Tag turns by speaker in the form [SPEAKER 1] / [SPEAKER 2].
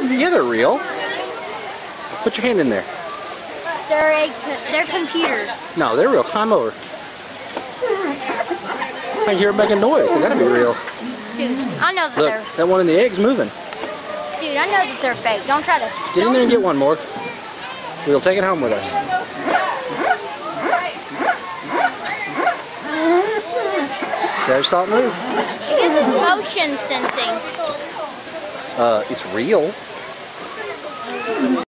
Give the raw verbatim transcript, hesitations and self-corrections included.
[SPEAKER 1] Yeah, they're real. Put your hand in there.
[SPEAKER 2] They're a, they're computers.
[SPEAKER 1] No, they're real. Climb over. I hear it making noise. They gotta be real.
[SPEAKER 2] Dude, I know that
[SPEAKER 1] Look,
[SPEAKER 2] they're...
[SPEAKER 1] that one in the egg's moving.
[SPEAKER 2] Dude, I know that they're fake. Don't try to...
[SPEAKER 1] Get in there and get one more. We'll take it home with us. See, I just saw it move.
[SPEAKER 2] I guess it's motion sensing.
[SPEAKER 1] Uh, it's real.